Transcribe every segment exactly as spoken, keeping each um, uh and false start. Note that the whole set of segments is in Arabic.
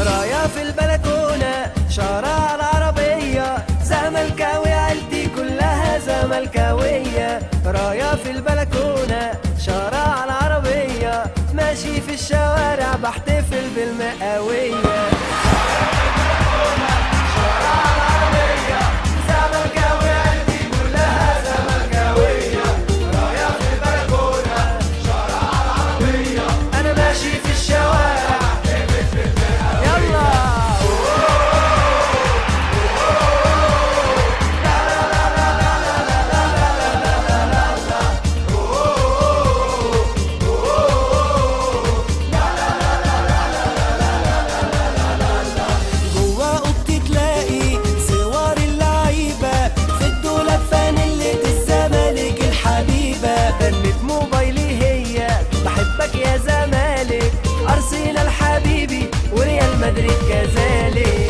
رايا في البلكونة شارع العربية، زملكاوي عيلتي كلها زملكاوية. رايا في البلكونة شارع العربية، ماشي في الشوارع بحتفل بالمئوية. أرسنال حبيبي وريال مدريد كذلك.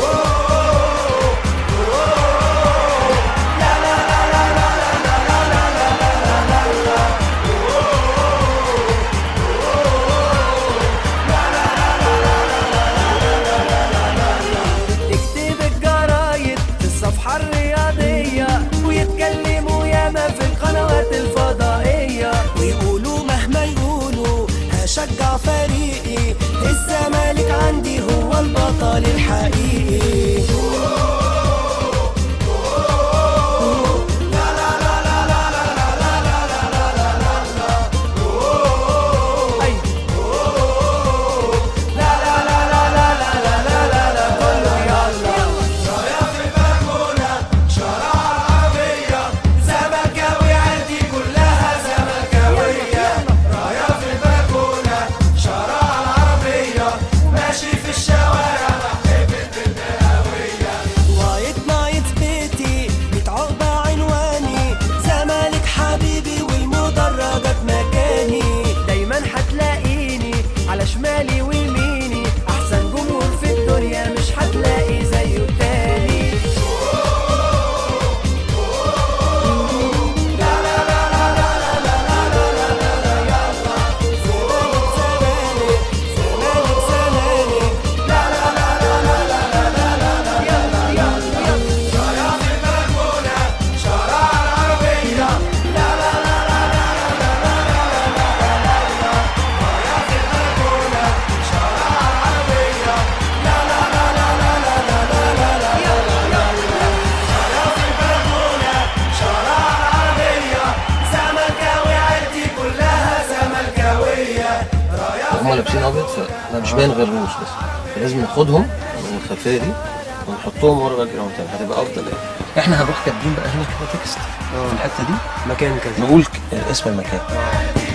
تكتب الجرايد في الصفحة الرياضية ويتكلموا ياما في القنوات الفضائية، ويقولوا مهما يقولوا هشجع فريقي، الزمالك عندي هو البطل الحقيقي. على شمالي ويميني احسن جمهور في الدنيا مش هتلاقي زيه تاني. لا لا لا لا لا لا لا لا لا لا يلا زمالك زمالك زمالك زمالك. لا لا لا لا لا لا لا لا يلا يلا يلا. رايا في البلكونة شارع العربية. لا لا لا لا لا لا لا لا لا لا. رايا في البلكونة شارع العربية. لا لا لا لا لا لا لا لا يلا يلا. رايا في البلكونة شارع العربية، زملكاوي عيلتي كلها زملكاوية. هما لابسين ابيض فانا مش باين غير الروس بس، فلازم ناخدهم من الخلفيه دي ونحطهم ورا الجراوند تاني هتبقى افضل يعني. احنا هنروح كاتبين بقى هنا كده تكست في الحته دي مكان كذا، نقول اسم المكان.